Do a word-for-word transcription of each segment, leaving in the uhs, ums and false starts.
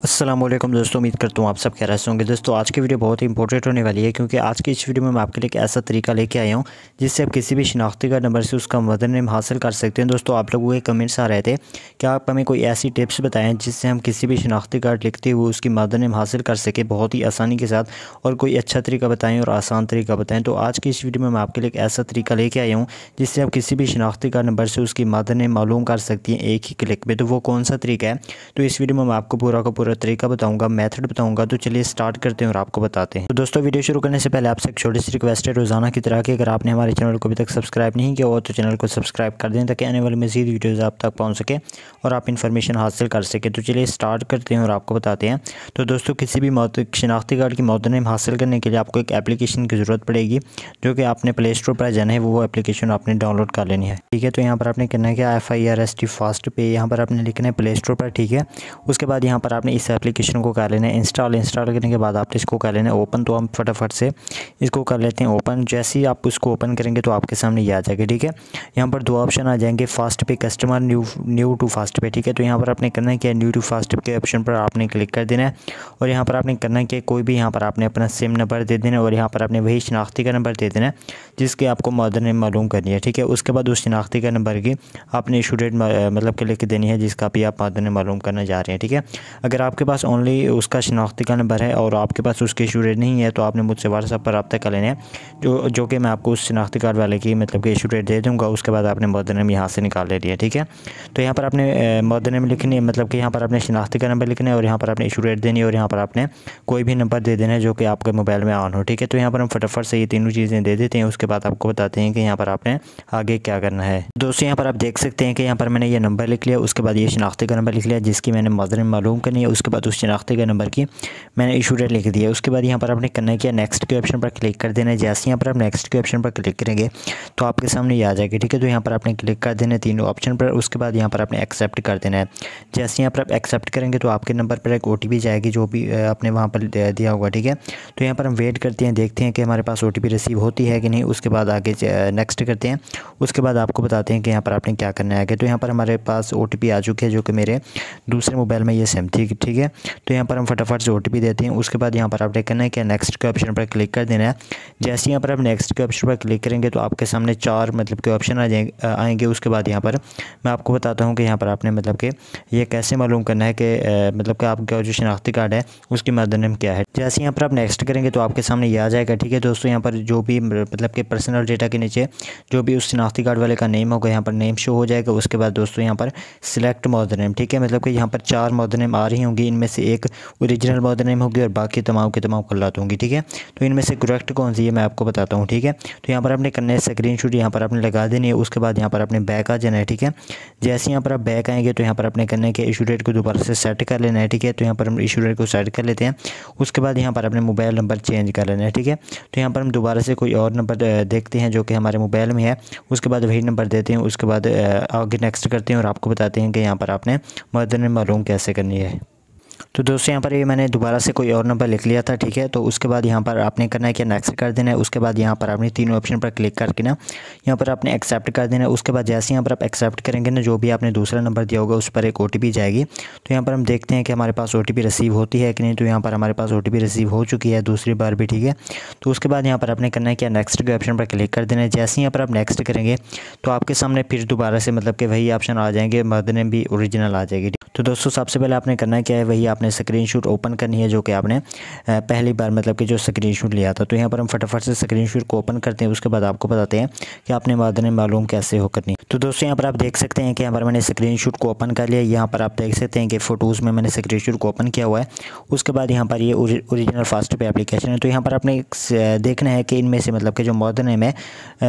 अस्सलाम वालेकुम दोस्तों, उम्मीद करता हूँ आप सब खैरियत से होंगे। दोस्तों आज की वीडियो बहुत ही इंपॉर्टेंट होने वाली है क्योंकि आज की इस वीडियो में मैं आपके लिए एक ऐसा तरीका लेके आया हूँ जिससे आप किसी भी शनाख्ती कार्ड नंबर से उसका मदर नेम हासिल कर सकते हैं। दोस्तों आप लोगों के कमेंट्स आ रहे थे कि आप हमें कोई ऐसी टिप्स बताएं जिससे हम किसी भी शनाख्ती कार्ड लिखते हुए उसकी मदर नेम हासिल कर सकें बहुत ही आसानी के साथ, और कोई अच्छा तरीका बताएँ और आसान तरीका बताएँ। तो आज की इस वीडियो में मैं आपके लिए एक ऐसा तरीका लेके आया हूँ जिससे आप किसी भी शनाख्ती कार्ड नंबर से उसकी मदर नेम मालूम कर सकती हैं एक ही क्लिक में। तो वो कौन सा तरीका है, तो इस वीडियो में मैं आपको पूरा का पूरा तरीका बताऊँगा, मेथड बताऊंगा। तो चलिए स्टार्ट करते हैं और आपको बताते हैं। तो दोस्तों वीडियो शुरू करने से पहले आपसे एक छोटी सी रिक्वेस्ट है, रोजाना की तरह की अगर आपने हमारे चैनल को अभी तक सब्सक्राइब नहीं किया हो तो चैनल को सब्सक्राइब कर दें ताकि आने वाली मज़ीद वीडियोज़ आप तक पहुंच सके और आप इन्फॉर्मेशन हासिल कर सके। तो चलिए स्टार्ट करते हैं और आपको बताते हैं। तो दोस्तों किसी भी शनाख्ती कार्ड की मदर नेम हासिल करने के लिए आपको एक एप्लीकेशन की ज़रूरत पड़ेगी, जो कि आपने प्ले स्टोर पर जाना है, वो वो एप्लीकेशन आपने डाउनलोड कर लेनी है। ठीक है, तो यहाँ पर आपने करना है क्या, F I R S T fast pay यहाँ पर आपने लिखना है प्ले स्टोर पर। ठीक है, उसके बाद यहाँ पर आपने इस एप्लीकेशन को कर लेना है इंस्टॉल। इंस्टॉल करने के बाद आपने इसको कर लेना है ओपन। तो हम फटाफट से इसको कर लेते हैं ओपन। जैसे ही आप इसको ओपन करेंगे तो आपके सामने ये आ जाएगा। ठीक है, यहाँ पर दो ऑप्शन आ जाएंगे, fast pay customer, new new to fast pay. ठीक है, तो यहाँ पर आपने करना है क्या, न्यू टू फास्ट पे के ऑप्शन पर आपने क्लिक कर देना है और यहाँ पर आपने करना है कि कोई भी यहाँ पर आपने अपना सिम नंबर दे देना है और यहाँ पर आपने वही शनाख्ती का नंबर दे देना है जिसकी आपको मदर नेम मालूम करनी है। ठीक है, उसके बाद उस शनाख्ती का नंबर की आपने इशू डेट मतलब कि लिख देनी है जिसका भी आप मदर नेम मालूम करना जा रहे हैं। ठीक है, अगर आपके पास ओनली उसका शनाख्ती का नंबर है और आपके पास उसकी इशू डेट नहीं है तो आपने मुझसे व्हाट्सएप पर रब्ता कर लेना है, जो जो कि मैं आपको उस शनाख्ती कार्ड वाले की मतलब कि इशू डेट दे दूँगा। उसके बाद आपने मदर नेम यहाँ से निकाल लेनी है। ठीक है, तो यहाँ पर आपने मदर नेम लिखनी है, मतलब कि यहाँ पर आपने शनाख्ती का नंबर लिखना है और यहाँ पर आपने इशू डेट देनी है और यहाँ पर आपने कोई भी नंबर दे देना है जो कि आपके मोबाइल में ऑन हो। ठीक है, तो यहाँ पर हम फटाफट से ये तीनों चीज़ें दे देते हैं, उसके बाद आपको बताते हैं कि यहाँ पर आपने आगे क्या करना है। दोस्तों यहाँ पर आप देख सकते हैं कि यहाँ पर मैंने ये नंबर लिख लिया, उसके बाद ये शनाख्ती का नंबर लिख लिया जिसकी मैंने मदर नेम मालूम करनी है, उसके बाद उस शनाख्ती का नंबर की मैंने इशू डेट लिख दिया। उसके बाद यहाँ पर आपने करना है कि नेक्स्ट के ऑप्शन पर क्लिक कर देना है। जैसे यहाँ पर आप नेक्स्ट के ऑप्शन पर क्लिक करेंगे तो आपके सामने ये आ जाएगा। ठीक है, तो यहाँ पर आपने क्लिक कर देना है तीनों ऑप्शन पर। उसके बाद यहाँ पर आपने एक्सेप्ट कर देना है। जैसे यहाँ पर आप एक्सेप्ट करेंगे तो आपके नंबर पर एक ओ टी पी जाएगी जो भी आपने वहाँ पर दिया होगा। ठीक है, तो यहाँ पर हम वेट करते हैं, देखते हैं कि हमारे पास ओ टी पी रिसीव होती है कि नहीं। उसके बाद आगे नेक्स्ट करते हैं, उसके बाद आपको बताते हैं कि यहाँ पर आपने क्या करना है आगे। तो यहाँ पर हमारे पास ओ टी पी आ चुकी है जो कि मेरे दूसरे मोबाइल में ये सिम थी। ठीक है, तो यहाँ पर हम फटाफट से ओ टी पी देते हैं। उसके बाद यहाँ पर आपने करना है कि नेक्स्ट के ऑप्शन पर क्लिक कर देना है। जैसे यहाँ पर आप नेक्स्ट के ऑप्शन पर क्लिक करेंगे तो आपके सामने चार मतलब के ऑप्शन आ जाएंगे आएंगे। उसके बाद यहाँ पर मैं आपको बताता हूँ कि यहाँ पर आपने मतलब कि ये कैसे मालूम करना है कि मतलब कि आपका जो शनाख्ती कार्ड है उसकी मदर नेम क्या है। जैसे यहाँ पर आप नेक्स्ट करेंगे तो आपके सामने ये आ जाएगा। ठीक है दोस्तों, यहाँ पर जो भी मतलब कि पर्सनल डेटा के नीचे जो भी उस शनाख्ती कार्ड वाले का नेम होगा यहाँ पर नेम शो हो जाएगा। उसके बाद दोस्तों यहाँ पर सिलेक्ट मदर नेम, ठीक है, मतलब कि यहाँ पर चार मदर नेम आ रही होंगी, इनमें से एक ओरिजिनल मदर नेम होगी और बाकी तमाम के तमाम गलत होंगी। ठीक है, तो इनमें से करेक्ट कौन सी है मैं आपको बताता हूँ। ठीक है, तो यहाँ पर आपने करना है स्क्रीनशॉट, यहाँ पर आपने लगा देनी है। उसके बाद यहाँ पर आपने बैक आ जाना है। ठीक है, जैसे यहाँ पर आप बैक आएंगे तो यहाँ पर आपने करना है कि इशू डेट को दोबारा से सेट कर लेना है। ठीक है, तो यहाँ पर हम इशू डेट को सेट कर लेते हैं। उसके बाद यहाँ पर अपने मोबाइल नंबर चेंज कर लेना है। ठीक है, तो यहाँ पर हम दोबारा से कोई और नंबर देखते हैं जो कि हमारे मोबाइल में है, उसके बाद वही नंबर देते हैं। उसके बाद आगे नेक्स्ट करते हैं और आपको बताते हैं कि यहाँ पर आपने मदर नेम मालूम कैसे करनी है। तो दोस्तों यहाँ पर ये मैंने दोबारा से कोई और नंबर लिख लिया था। ठीक है, तो उसके बाद यहाँ पर आपने करना है कि नेक्स्ट कर देना है। उसके बाद यहाँ पर आपने तीनों ऑप्शन पर क्लिक करके ना यहाँ पर आपने एक्सेप्ट कर देना है। उसके बाद जैसे यहाँ पर आप एक्सेप्ट करेंगे ना, जो भी आपने दूसरा नंबर दिया होगा उस पर एक ओ टी पी जाएगी। तो यहाँ पर हम देखते हैं कि हमारे पास ओ टी पी रिसीव होती है कि नहीं। तो यहाँ पर हमारे पास ओ टी पी रिसीव हो चुकी है दूसरी बार भी। ठीक है, तो उसके बाद यहाँ पर आपने करना है कि नेक्स्ट के ऑप्शन पर क्लिक कर देना है। जैसे यहाँ पर आप नेक्स्ट करेंगे तो आपके सामने फिर दोबारा से मतलब कि वही ऑप्शन आ जाएंगे, मदर नेम भी ओरिजिनल आ जाएगी। तो दोस्तों सबसे पहले आपने करना क्या है, वही आपने स्क्रीनशॉट ओपन करनी है जो कि आपने पहली बार मतलब कि जो स्क्रीनशॉट लिया था। तो यहाँ पर हम फटाफट से स्क्रीनशॉट को ओपन करते हैं। उसके बाद आपको बताते हैं कि आपने मदर नेम मालूम कैसे हो करनी। तो दोस्तों यहाँ पर आप देख सकते हैं कि यहाँ पर मैंने स्क्रीनशॉट को ओपन कर लिया। यहाँ पर आप देख सकते हैं कि फ़ोटोज़ में मैंने स्क्रीनशॉट को ओपन किया हुआ है। उसके बाद यहाँ पर ये ओरिजिनल फास्ट पे एप्लीकेशन है। तो यहाँ पर आपने देखना है कि इनमें से मतलब कि जो मदर नेम है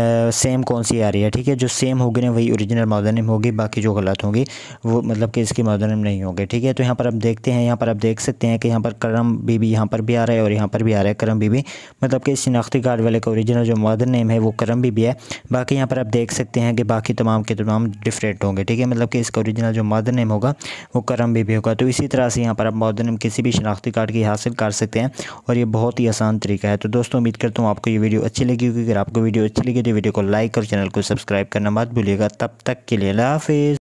सेम कौन सी आ रही है। ठीक है, जो सेम होगी ना वही ओरिजिनल मदर नेम होगी, बाकी जो गलत होंगी वो मतलब कि इसकी मदर नेम नहीं होंगे। ठीक है, तो यहाँ पर आप देखते हैं, यहाँ पर आप देख सकते हैं कि यहाँ पर करम बीबी यहाँ पर भी आ रहा है और यहाँ पर भी आ रहा है करम बीबी, मतलब कि शनाख्ती कार्ड वाले का ओरिजिनल जो मदर नेम है वो करम बीबी है। बाकी यहाँ पर आप देख सकते हैं कि बाकी तमाम के तमाम डिफरेंट होंगे। ठीक है, मतलब कि इसका ओरिजिनल जो मदर नेम होगा वो करम बीबी होगा। तो इसी तरह से यहाँ पर आप मदर नेम किसी भी शनाख्ती कार्ड की हासिल कर सकते हैं और ये बहुत ही आसान तरीका है। तो दोस्तों उम्मीद करता हूँ आपको ये वीडियो अच्छी लगी होगी। अगर आपको वीडियो अच्छी लगी तो वीडियो को लाइक और चैनल को सब्सक्राइब करना मत भूलिएगा। तब तक के लिए अल्लाह हाफिज़।